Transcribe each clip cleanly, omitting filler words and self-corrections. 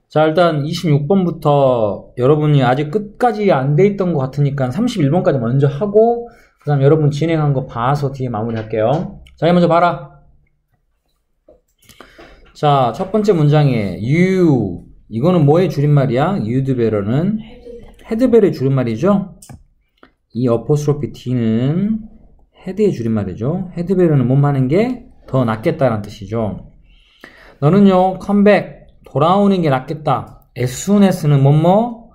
자, 일단 26번부터 여러분이 아직 끝까지 안 돼 있던 것 같으니까 31번까지 먼저 하고 그 다음 여러분 진행한 거 봐서 뒤에 마무리할게요. 자, 이거 먼저 봐라. 자, 첫 번째 문장에 you, 이거는 뭐의 줄임말이야? you'd better는 헤드벨의 줄임말이죠? 이 어포스트로피 t는 헤드의 줄임말이죠. 헤드벨은 뭐하는 게 더 낫겠다라는 뜻이죠. 너는요, 컴백, 돌아오는 게 낫겠다. as soon as는 뭐뭐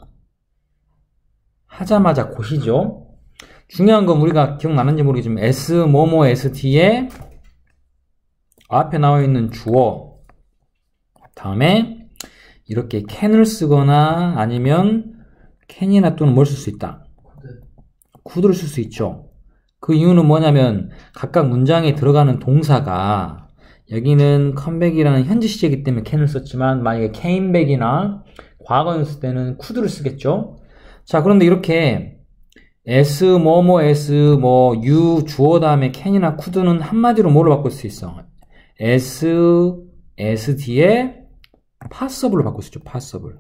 하자마자 곧이죠. 중요한 건 우리가 기억나는지 모르겠지만 s 뭐뭐 st에 앞에 나와 있는 주어 다음에 이렇게 can을 쓰거나 아니면 can이나 또는 뭘 쓸 수 있다. could를 쓸 수 있죠. 그 이유는 뭐냐면 각각 문장에 들어가는 동사가 여기는 comeback이라는 현재 시제이기 때문에 can을 썼지만 만약에 came back이나 과거였을 때는 could를 쓰겠죠. 자, 그런데 이렇게 s 뭐뭐 s 뭐 you 주어 다음에 can이나 could는 한마디로 뭐로 바꿀 수 있어? s 뒤에 possible로 바꿀 수 있죠. possible.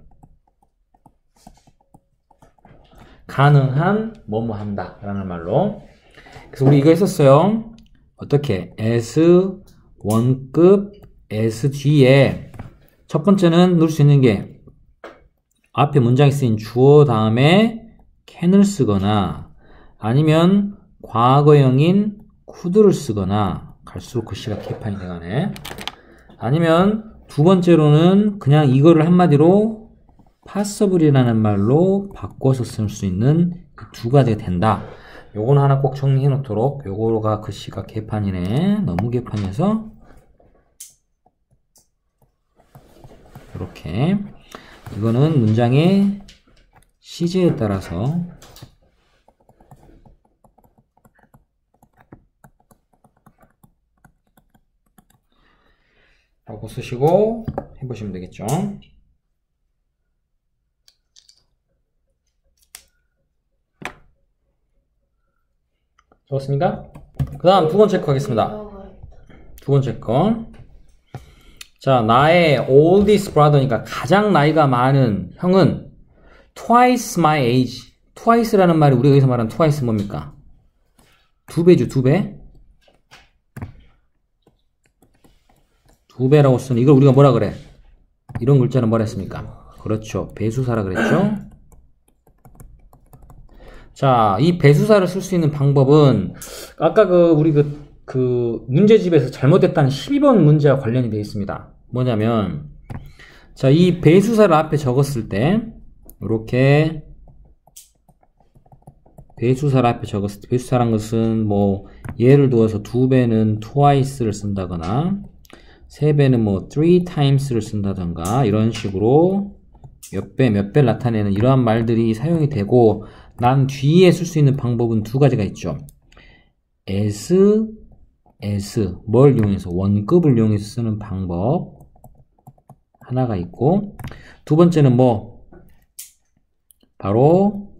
가능한 뭐뭐 한다 라는 말로. 그래서 우리 이거 했었어요. 어떻게? as 원급 s 뒤에 첫 번째는 넣을 수 있는 게 앞에 문장에 쓰인 주어 다음에 can을 쓰거나 아니면 과거형인 could를 쓰거나 갈수록 글씨가 개판이 돼가네. 아니면 두 번째로는 그냥 이거를 한마디로 possible이라는 말로 바꿔서 쓸 수 있는 두 가지가 된다. 요거는 하나 꼭 정리해 놓도록. 요거가 글씨가 개판이네. 너무 개판해서 이렇게 이거는 문장의 시제에 따라서 하고 쓰시고 해보시면 되겠죠. 좋습니까? 그 다음 두 번째 거 하겠습니다. 두 번째 거. 자, 나의 oldest brother니까 가장 나이가 많은 형은 twice my age. twice라는 말이 우리가 여기서 말하는 twice 뭡니까? 두 배죠, 두 배. 두 배라고 쓰는 이걸 우리가 뭐라 그래? 이런 글자는 뭐라 했습니까? 그렇죠. 배수사라 그랬죠? 자, 이 배수사를 쓸 수 있는 방법은 아까 우리 문제집에서 잘못됐다는 12번 문제와 관련이 되어 있습니다. 뭐냐면 자, 이 배수사를 앞에 적었을 때 이렇게 배수사를 앞에 적었을 때 배수사란 것은 뭐 예를 두어서 두 배는 twice를 쓴다거나 세 배는 뭐 three times를 쓴다던가 이런 식으로 몇 배를 나타내는 이러한 말들이 사용이 되고 난 뒤에 쓸 수 있는 방법은 두 가지가 있죠. as 뭘 이용해서 원급을 이용해서 쓰는 방법 하나가 있고 두 번째는 뭐 바로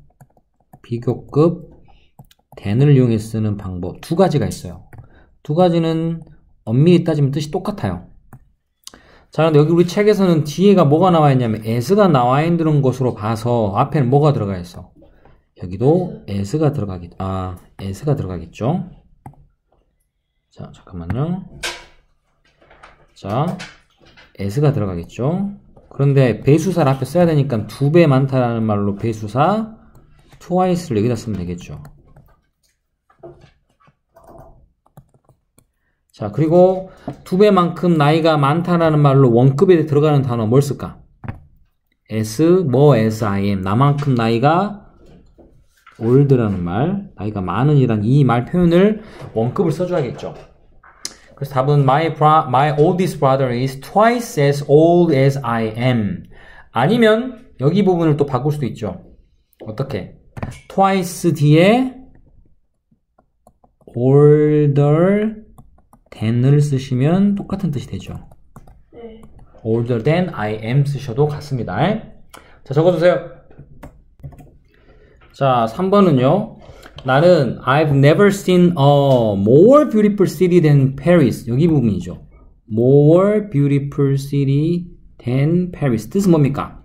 비교급 than을 이용해서 쓰는 방법 두 가지가 있어요. 두 가지는 엄밀히 따지면 뜻이 똑같아요. 자, 근데 여기 우리 책에서는 뒤에가 뭐가 나와 있냐면 as가 나와 있는 것으로 봐서 앞에는 뭐가 들어가 있어? 여기도 s가 들어가겠죠. 자, 잠깐만요. 자, s가 들어가겠죠. 그런데 배수사를 앞에 써야 되니까 두 배 많다라는 말로 배수사 twice를 여기다 쓰면 되겠죠. 자, 그리고 두 배만큼 나이가 많다라는 말로 원급에 들어가는 단어 뭘 쓸까? sim, 나만큼 나이가 old라는 말, 나이가 많은이란 이 말 표현을 원급을 써줘야겠죠. 그래서 답은 my oldest brother is twice as old as I am. 아니면 여기 부분을 또 바꿀 수도 있죠. 어떻게? twice 뒤에 older than을 쓰시면 똑같은 뜻이 되죠. 네. older than I am 쓰셔도 같습니다. 자, 적어주세요. 자, 3번은요. 나는 I've never seen a more beautiful city than Paris. 여기 부분이죠. more beautiful city than Paris. 뜻은 뭡니까?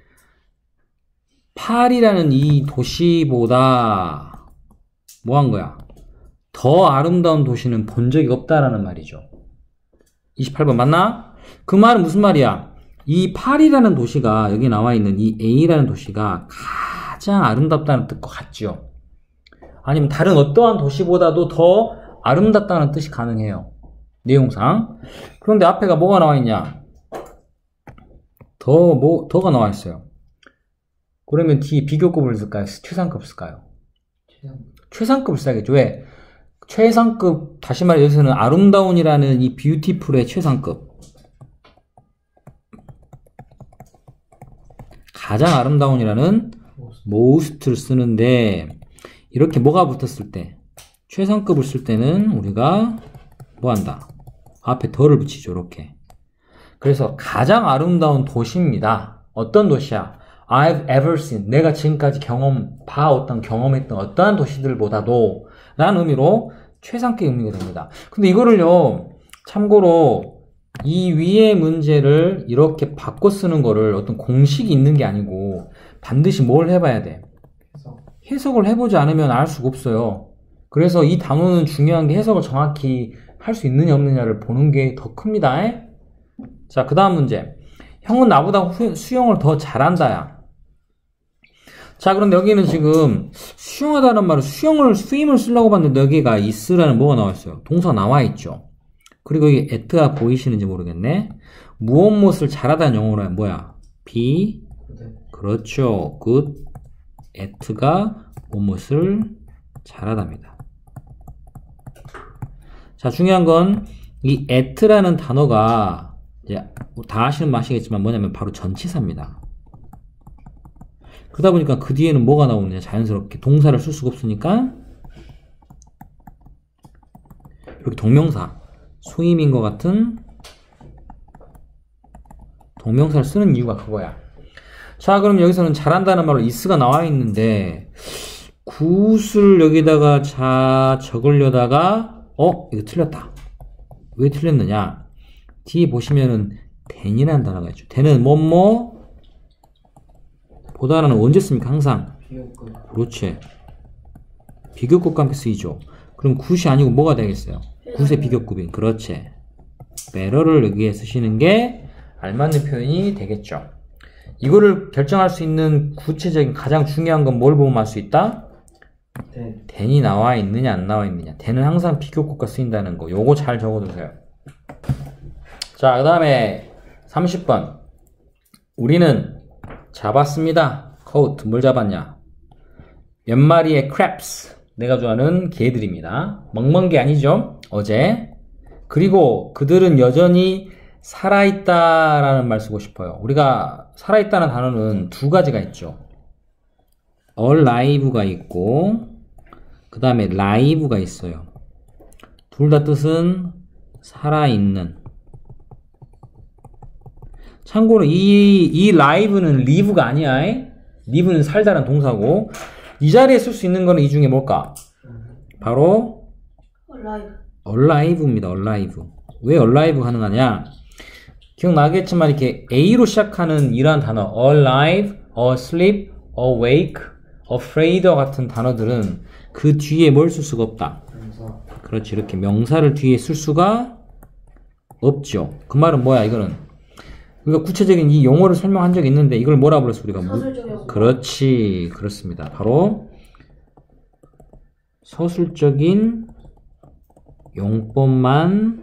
파리라는 이 도시보다 뭐 한 거야? 더 아름다운 도시는 본 적이 없다라는 말이죠. 28번 맞나? 그 말은 무슨 말이야? 이 파리라는 도시가 여기 나와 있는 이 A라는 도시가 가장 아름답다는 뜻과 같죠. 아니면 다른 어떠한 도시보다도 더 아름답다는 뜻이 가능해요. 내용상. 그런데 앞에가 뭐가 나와 있냐? 더가 나와 있어요. 그러면 뒤에 비교급을 쓸까요? 최상급 쓸까요? 최상급을 써야겠죠. 왜? 최상급, 다시 말해 여기서는 아름다운이라는 이 뷰티풀의 최상급. 가장 아름다운이라는 most를 쓰는데 이렇게 뭐가 붙었을 때 최상급을 쓸 때는 우리가 뭐 한다? 앞에 더를 붙이죠. 이렇게. 그래서 가장 아름다운 도시입니다. 어떤 도시야? I've ever seen. 내가 지금까지 경험했던 어떠한 도시들보다도 라는 의미로 최상급의 의미가 됩니다. 근데 이거를요, 참고로 이 위의 문제를 이렇게 바꿔 쓰는 거를 어떤 공식이 있는 게 아니고 반드시 뭘 해봐야 돼? 해석을 해보지 않으면 알 수가 없어요. 그래서 이 단어는 중요한 게 해석을 정확히 할 수 있느냐 없느냐를 보는 게 더 큽니다. 자, 그 다음 문제. 형은 나보다 수영을 더 잘한다야. 자, 그런데 여기는 지금 수영하다는 말은 스윙을 쓰려고 봤는데 여기가 is라는 뭐가 나와 있어요? 동사 나와 있죠. 그리고 여기 at가 보이시는지 모르겠네. 무엇을 잘하다는 영어로 하면 뭐야? be. 그렇죠. good at가 무엇을 잘하답니다. 자, 중요한 건 이 at라는 단어가 이제 다 아시는 맛이겠지만 뭐냐면 바로 전치사입니다. 그러다 보니까 그 뒤에는 뭐가 나오느냐? 자연스럽게 동사를 쓸 수가 없으니까 이렇게 동명사, 소임인과 같은 동명사를 쓰는 이유가 그거야. 자, 그럼 여기서는 잘한다는 말로 is가 나와 있는데 굿을 여기다가 적으려다가 이거 틀렸다. 왜 틀렸느냐? 뒤에 보시면은 than이라는 단어가 있죠. than은 뭐뭐 보다는 언제 씁니까? 항상. 비교급. 그렇지. 비교급과 함께 쓰이죠. 그럼 굿이 아니고 뭐가 되겠어요? 굿의 비교급인. 그렇지. better를 여기에 쓰시는 게 알맞는 표현이 되겠죠. 이거를 결정할 수 있는 구체적인 가장 중요한 건 뭘 보면 알 수 있다? than이 나와 있느냐 안 나와 있느냐. than은 항상 비교급과 쓰인다는 거. 요거 잘 적어두세요. 자, 그 다음에 30번. 우리는 잡았습니다. caught. 뭘 잡았냐? 몇 마리의 crabs. 내가 좋아하는 개들입니다. 멍멍개 아니죠? 어제. 그리고 그들은 여전히 살아있다라는 말 쓰고 싶어요. 우리가 살아있다는 단어는 두 가지가 있죠. alive가 있고 그 다음에 live가 있어요. 둘 다 뜻은 살아있는. 참고로 이 live는 live가 아니야. live는 살다란 동사고 이 자리에 쓸 수 있는 거는 이 중에 뭘까? 바로 alive입니다. alive. 왜 alive 가능하냐? 기억나겠지만 이렇게 A로 시작하는 이러한 단어 alive, asleep, awake, afraid와 같은 단어들은 그 뒤에 뭘 쓸 수가 없다. 명사. 그렇지. 이렇게 명사를 뒤에 쓸 수가 없죠. 그 말은 뭐야? 이거는 우리가 구체적인 이 용어를 설명한 적이 있는데 이걸 뭐라 불렀어? 우리가 그렇지. 그렇습니다. 바로 서술적인 용법만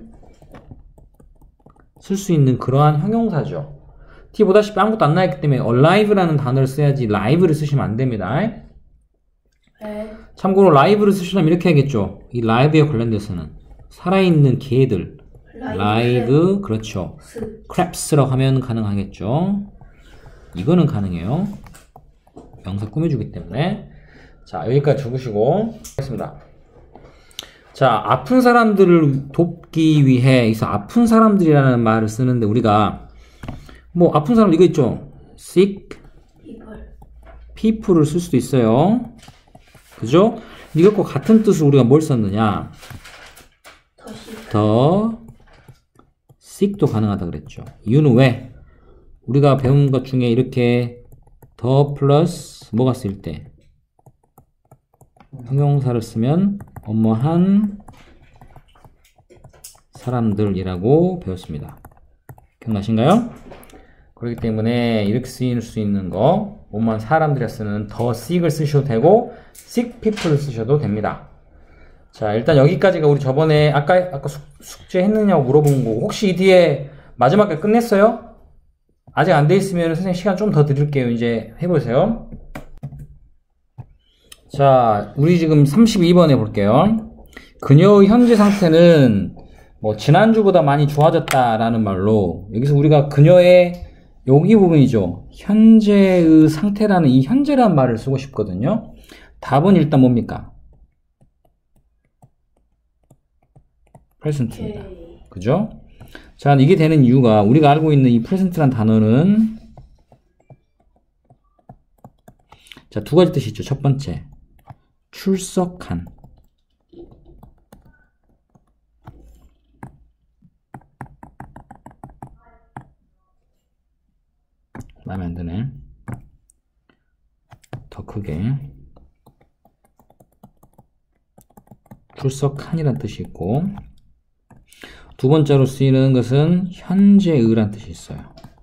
쓸 수 있는 그러한 형용사죠. 뒤에 보다시피 아무것도 안 나있기 때문에 alive라는 단어를 써야지 live를 쓰시면 안 됩니다. 네. 참고로 live를 쓰시려면 이렇게 하겠죠. 이 live에 관련돼서는 살아있는 개들 live 그렇죠. crabs라고 하면 가능하겠죠. 이거는 가능해요. 명사 꾸며주기 때문에. 자, 여기까지 적으시고 하겠습니다. 자, 아픈 사람들을 돕기 위해 여기서 아픈 사람들이라는 말을 쓰는데 우리가 뭐 아픈 사람 이거 있죠. sick people을 쓸 수도 있어요. 그죠? 이것과 같은 뜻으로 우리가 뭘 썼느냐? 더 sick도 가능하다 그랬죠. 이유는 왜? 우리가 배운 것 중에 이렇게 더 플러스 뭐가 쓸 때 형용사를 쓰면 뭐뭐한 사람들이라고 배웠습니다. 기억나신가요? 그렇기 때문에 이렇게 쓰일 수 있는 거 뭐뭐한 사람들이 쓰는 더 sick을 쓰셔도 되고 sick people을 쓰셔도 됩니다. 자, 일단 여기까지가 우리 저번에 아까 숙제 했느냐고 물어본 거. 혹시 이 뒤에 마지막에 끝냈어요? 아직 안 돼 있으면 선생님 시간 좀 더 드릴게요. 이제 해보세요. 자, 우리 지금 32번에 볼게요. 그녀의 현재 상태는 뭐 지난주보다 많이 좋아졌다라는 말로 여기서 우리가 그녀의 여기 부분이죠. 현재의 상태라는 이 현재란 말을 쓰고 싶거든요. 답은 일단 뭡니까? present입니다. 그죠? 자, 이게 되는 이유가 우리가 알고 있는 이 present란 단어는 자, 두 가지 뜻이 있죠. 첫 번째, 출석한. 마음에 안 드네. 더 크게. 출석한이란 뜻이 있고, 두 번째로 쓰이는 것은 현재의란 뜻이 있어요.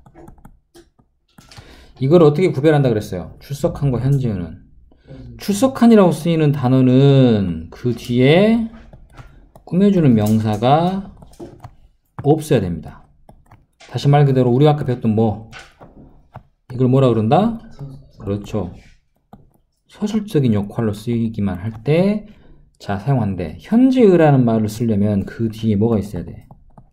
이걸 어떻게 구별한다 그랬어요? 출석한과 현재의는. 출석한이라고 쓰이는 단어는 그 뒤에 꾸며주는 명사가 없어야 됩니다. 다시 말 그대로 우리가 아까 배웠던 뭐, 이걸 뭐라 그런다? 그렇죠. 서술적인 역할로 쓰이기만 할 때, 자, 사용한대. 현재의라는 말을 쓰려면 그 뒤에 뭐가 있어야 돼?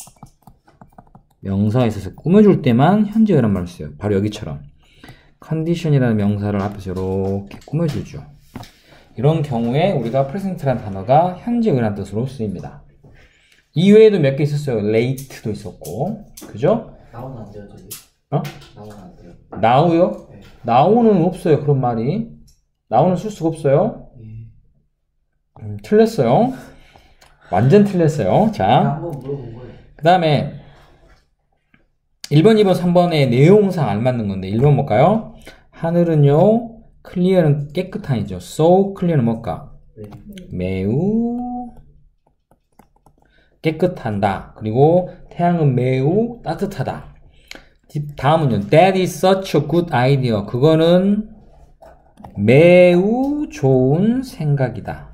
명사가 있어서 꾸며줄 때만 현재의라는 말을 써요. 바로 여기처럼. condition이라는 명사를 앞에서 이렇게 꾸며주죠. 이런 경우에 우리가 present라는 단어가 현재의라는 뜻으로 쓰입니다. 이외에도 몇 개 있었어요. late도 있었고, 그죠? 나오는 안 돼요, 저기? 어? 나오는 안 돼요. now요? 네. now는 없어요. 그런 말이. now는 쓸 수가 없어요. 틀렸어요. 완전 틀렸어요. 자, 한번 물어본 거예요. 그 다음에 1번, 2번, 3번의 내용상 알맞는 건데 1번 볼까요? 하늘은요, clear는 깨끗한이죠. so clear는 뭘까? 네. 매우 깨끗한다. 그리고 태양은 매우 따뜻하다. 다음은요, that is such a good idea. 그거는 매우 좋은 생각이다.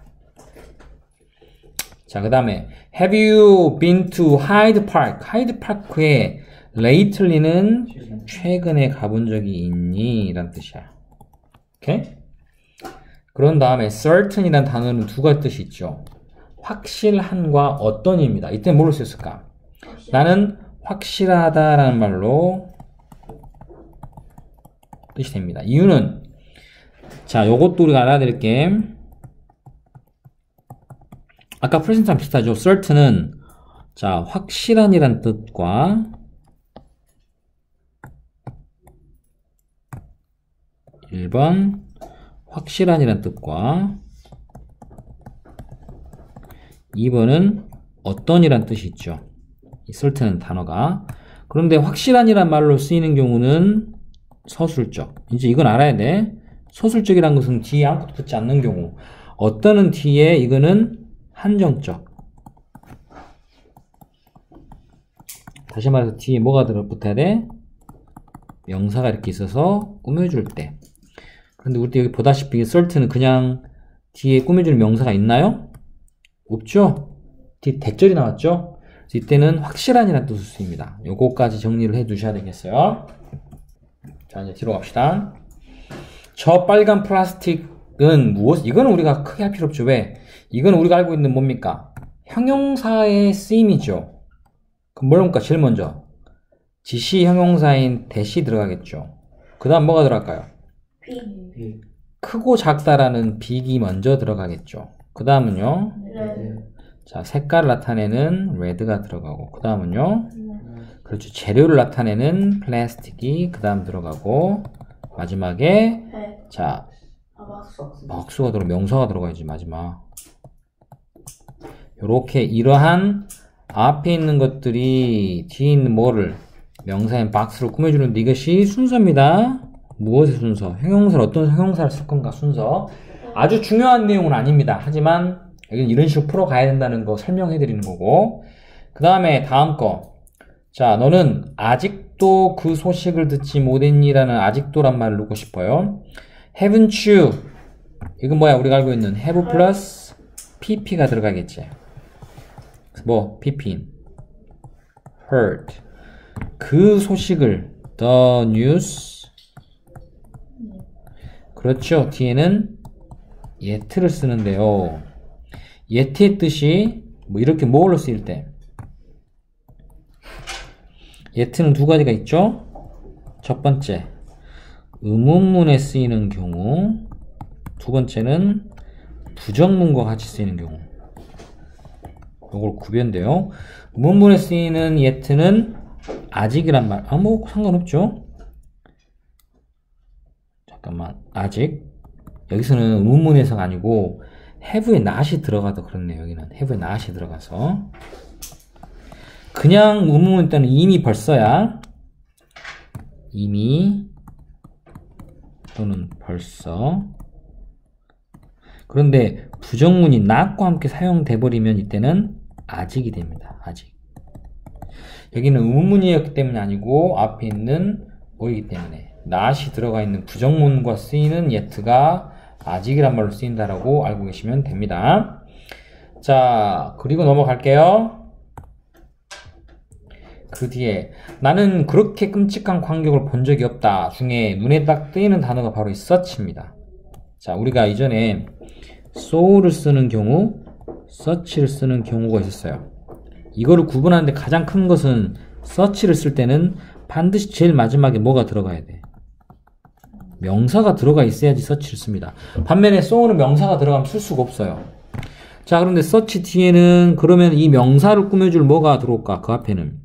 자, 그 다음에 have you been to Hyde Park? Hyde Park에 lately는 최근에 가본 적이 있니? 이란 뜻이야. 오케이? 그런 다음에 certain이란 단어는 두 가지 뜻이 있죠. 확실한과 어떤입니다. 이때 뭘로 쓰였을까? 나는 확실하다라는 말로 뜻이 됩니다. 이유는 자, 요것도 우리가 알아야 될 게 아까 present랑 비슷하죠. certain은 자, 확실한이란 뜻과 1번 확실한이란 뜻과 2번은 어떤이란 뜻이 있죠. 이 certain은 단어가. 그런데 확실한이란 말로 쓰이는 경우는 서술적. 이제 이건 알아야 돼. 서술적이란 것은 뒤에 아무것도 붙지 않는 경우. 어떤은 뒤에 이거는 한정적. 다시 말해서 뒤에 뭐가 붙어야 돼? 명사가 이렇게 있어서 꾸며줄 때. 그런데 우리 여기 보다시피 certain은 그냥 뒤에 꾸며주는 명사가 있나요? 없죠? 뒤에 대절이 나왔죠? 그래서 이때는 확실한이라는 뜻으로 쓰입니다. 요거까지 정리를 해 두셔야 되겠어요. 자, 이제 뒤로 갑시다. 저 빨간 플라스틱은 무엇? 이거는 우리가 크게 할 필요 없죠. 왜? 이건 우리가 알고 있는 뭡니까? 형용사의 쓰임이죠. 그럼 뭘까? 제일 먼저 지시 형용사인 that이 들어가겠죠. 그 다음 뭐가 들어갈까요? 비. 크고 작다라는 빅이 먼저 들어가겠죠. 그 다음은요, 네. 자, 색깔을 나타내는 red가 들어가고, 그 다음은요, 그렇죠. 재료를 나타내는 plastic이 그 다음 들어가고, 마지막에 배. 자, 박수. 박수가 들어, 명사가 들어가야지 마지막. 요렇게 이러한 앞에 있는 것들이 뒤에 있는 뭐를 명사인 박스로 꾸며주는 이것이 순서입니다. 무엇의 순서? 형용사를 어떤 형용사를 쓸 건가 순서. 아주 중요한 내용은 아닙니다. 하지만 여기는 이런 식으로 풀어가야 된다는 거 설명해 드리는 거고. 그 다음에 다음 거. 자, 너는 아직도 그 소식을 듣지 못했니라는 아직도란 말을 넣고 싶어요. Haven't you? 이건 뭐야? 우리가 알고 있는 have 플러스 pp가 들어가겠지. 뭐? pp인 heard. 그 소식을 the news. 그렇죠. 뒤에는 yet를 쓰는데요. yet의 뜻이 뭐 이렇게 뭐로 쓰일 때 yet는 두 가지가 있죠. 첫 번째 의문문에 쓰이는 경우, 두 번째는 부정문과 같이 쓰이는 경우. 요걸 구별인데요. 의문문에 쓰이는 yet는 아직이란 말, 뭐 상관없죠. 잠깐만, 아직. 여기서는 의문문에서가 아니고 have에 not이 들어가도 그렇네요. 여기는 have에 not이 들어가서. 그냥 의문문 때는 이미 벌써야. 이미 또는 벌써. 그런데 부정문이 not과 함께 사용돼 버리면 이때는 아직이 됩니다. 아직. 여기는 의문문이었기 때문이 아니고 앞에 있는 뭐이기 때문에 not이 들어가 있는 부정문과 쓰이는 yet가 아직이란 말로 쓰인다라고 알고 계시면 됩니다. 자, 그리고 넘어갈게요. 그 뒤에 나는 그렇게 끔찍한 광경을 본 적이 없다 중에 눈에 딱 띄는 단어가 바로 이 such입니다. 자, 우리가 이전에 so를 쓰는 경우, such를 쓰는 경우가 있었어요. 이거를 구분하는데 가장 큰 것은 such를 쓸 때는 반드시 제일 마지막에 뭐가 들어가야 돼? 명사가 들어가 있어야지 such를 씁니다. 반면에 so는 명사가 들어가면 쓸 수가 없어요. 자, 그런데 such 뒤에는 그러면 이 명사를 꾸며줄 뭐가 들어올까? 그 앞에는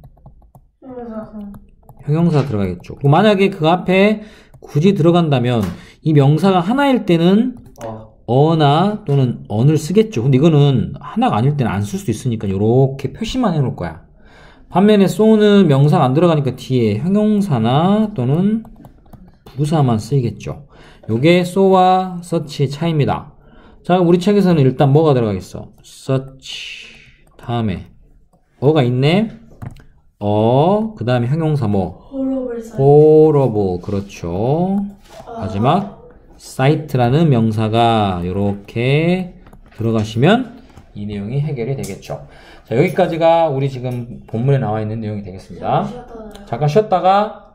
형용사 들어가겠죠. 그리고 만약에 그 앞에 굳이 들어간다면 이 명사가 하나일 때는 어나 또는 on을 쓰겠죠. 근데 이거는 하나가 아닐 때는 안 쓸 수 있으니까 이렇게 표시만 해놓을 거야. 반면에 so는 명사가 안 들어가니까 뒤에 형용사나 또는 부사만 쓰이겠죠. 요게 so와 such의 차이입니다. 자, 우리 책에서는 일단 뭐가 들어가겠어? such 다음에 어가 있네. 그 다음에 형용사 뭐? horrible. 그렇죠. 마지막 cite라는 명사가 이렇게 들어가시면 이 내용이 해결이 되겠죠. 자, 여기까지가 우리 지금 본문에 나와 있는 내용이 되겠습니다. 잠깐 쉬었다가